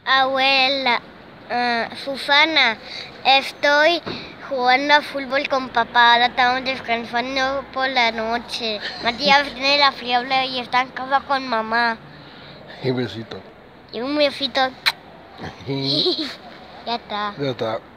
Abuela, Susana, estoy jugando a fútbol con papá, ahora estamos descansando por la noche. Matías tiene la fiebre y está en casa con mamá. Y besito. Y un besito. Ya está. Ya está.